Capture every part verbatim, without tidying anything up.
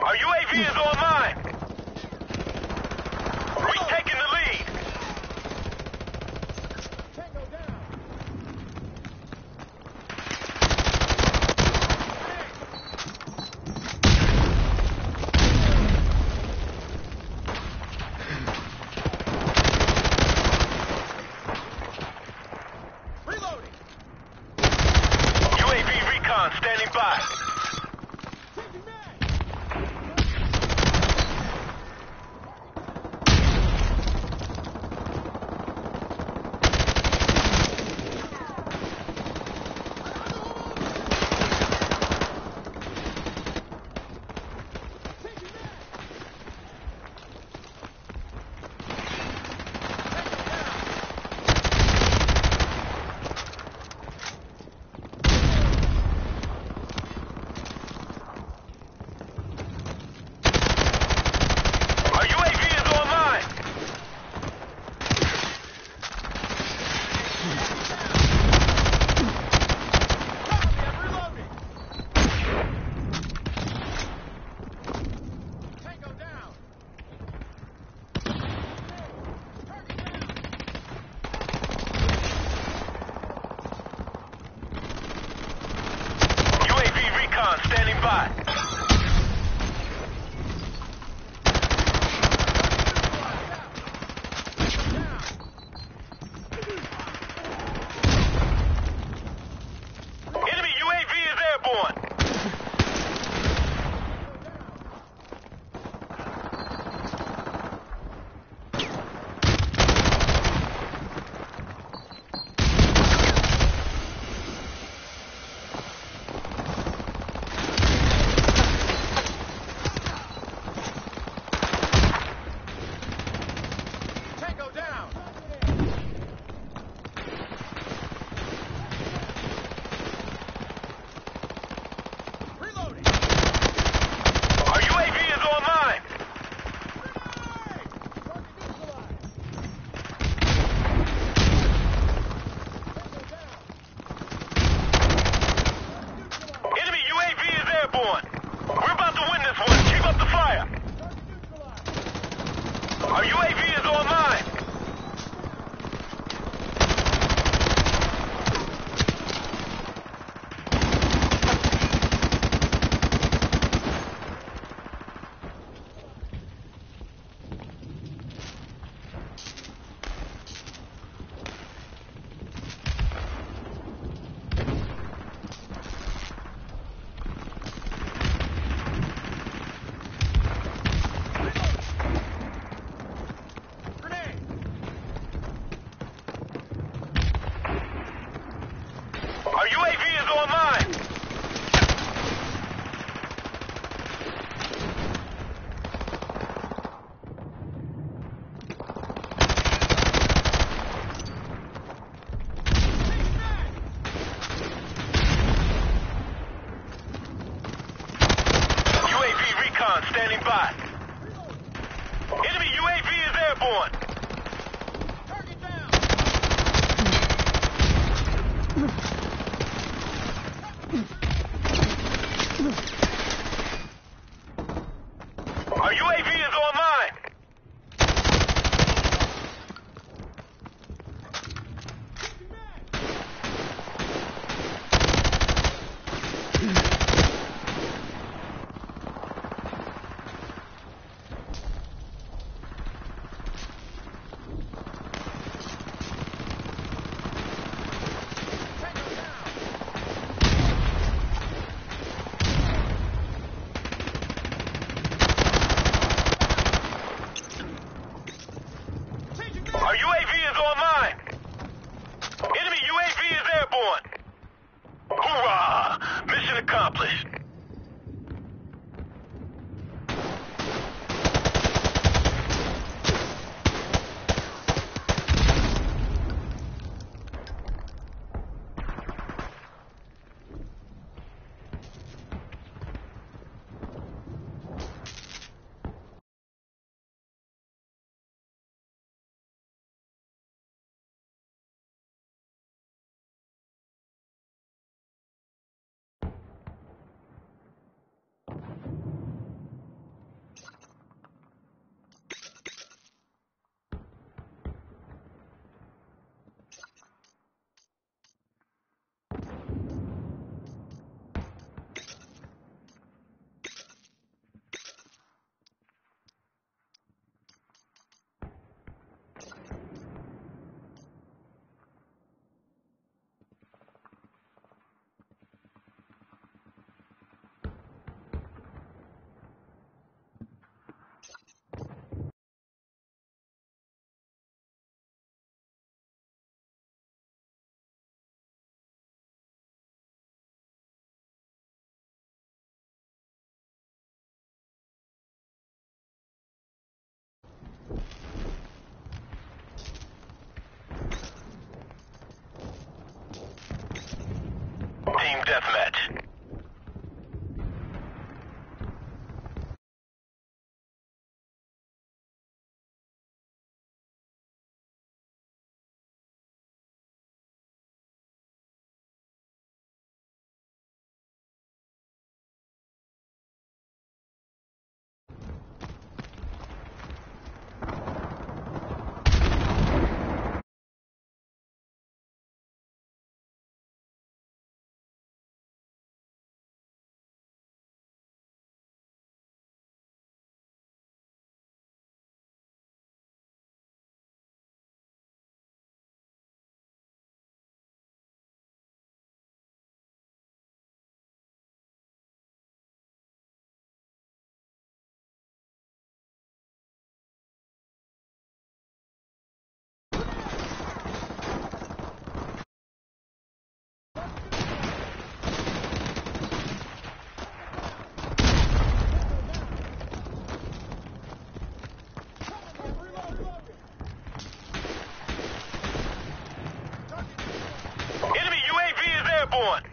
Our U A V is online. We're taking the lead. Tango down. Reloading. U A V recon standing by. Changing mag. Our U A V is online. Copy, I'm reloading. Tango down. Target down. U A V recon standing by. Enemy U A V is airborne. Tango down. Reloading. Our U A V is online. Grenade! Target neutralized. Tango down. Neutralized. Enemy U A V is airborne. We're about to win this one. Keep up the fire. Target neutralized. Our U A V is online. Grenade. Our U A V is online. Changing mag. U A V recon standing by. Enemy U A V is airborne. Target down. Our U A V is online. Changing mag. deathmatch. Enemy U A V is airborne.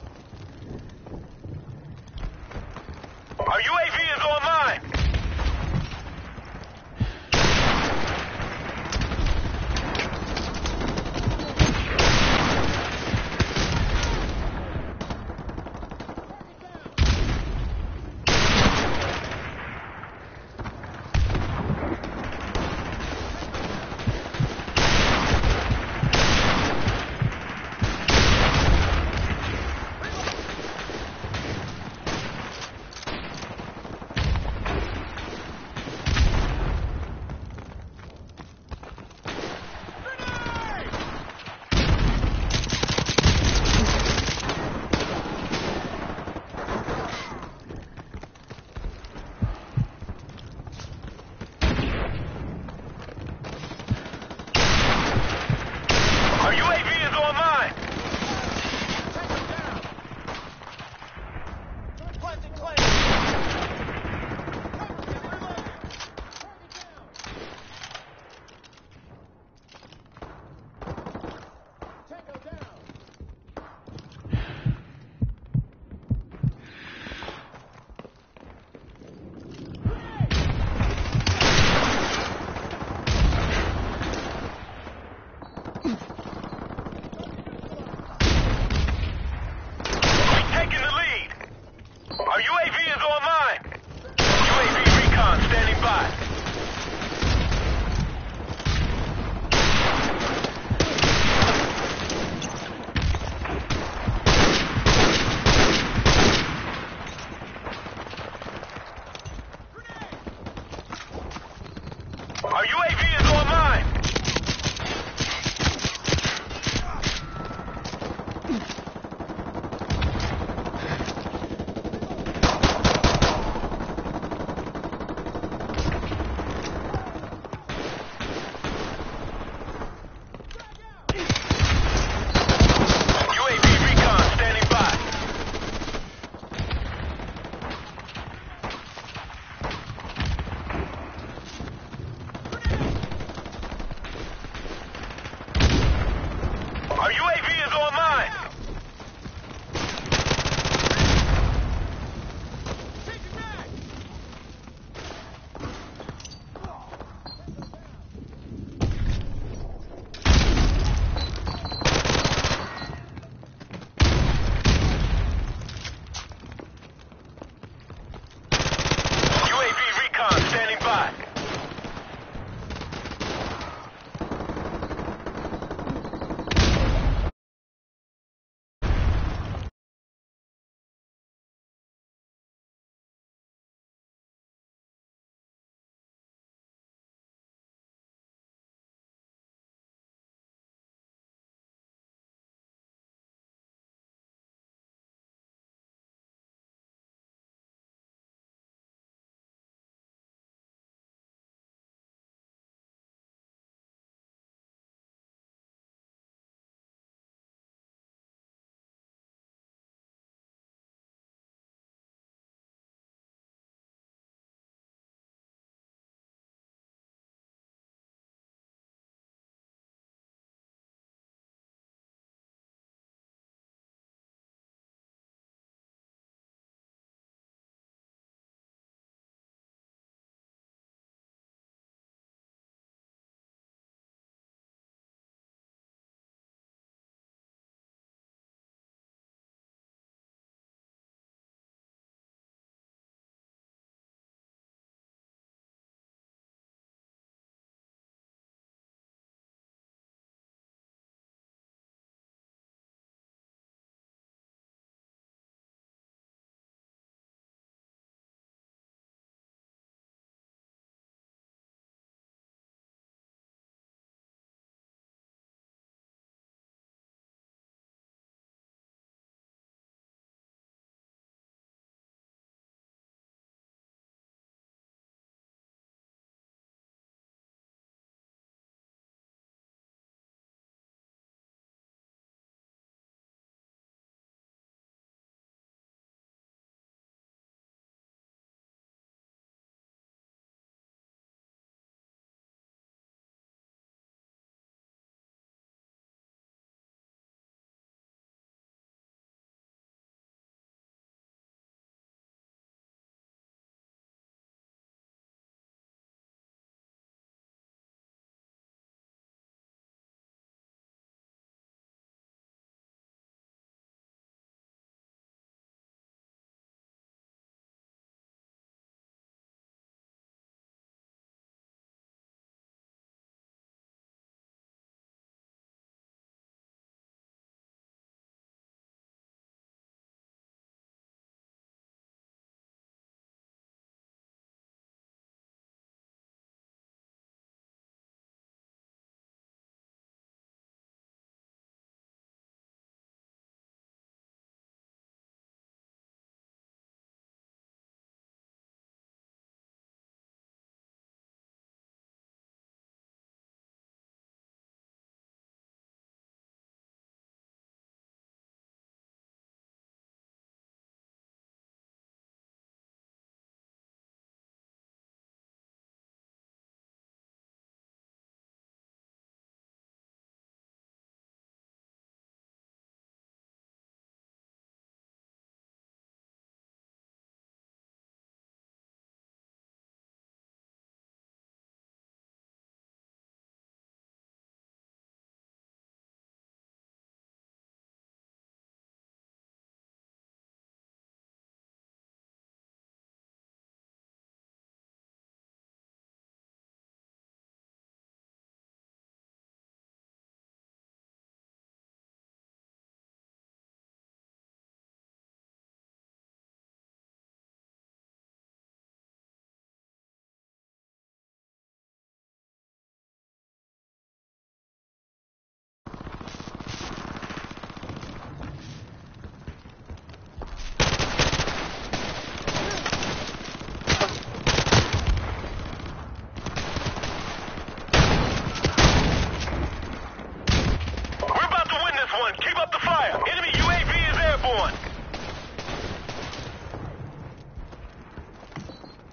Our U A V is online. Our U A V is online. Planting claim. Tango down. Taking the lead. Our U A V is online. U A V recon standing by. Our U A V is online. U A V recon standing by.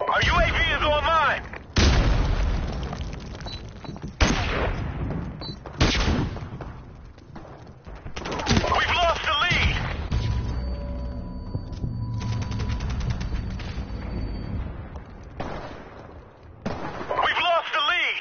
Our U A V is online. We've lost the lead. We've lost the lead.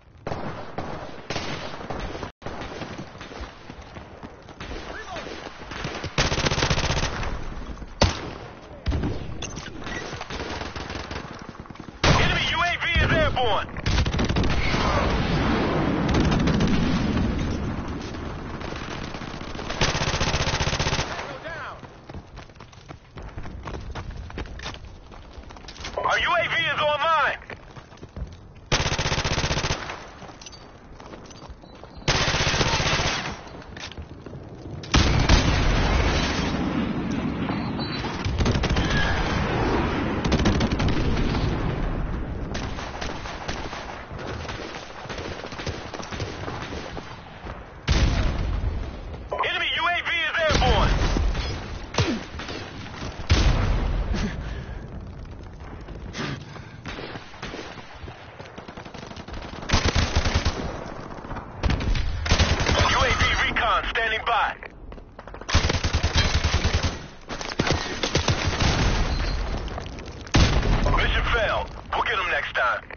Enemy U A V is airborne. Tango down. Our U A V is online. Enemy U A V is airborne. U A V recon standing by. Mission failed. We'll get them next time.